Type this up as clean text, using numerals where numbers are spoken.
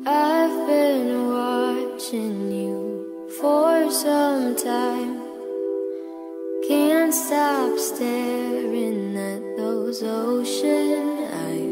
I've been watching you for some time. Can't stop staring at those ocean eyes.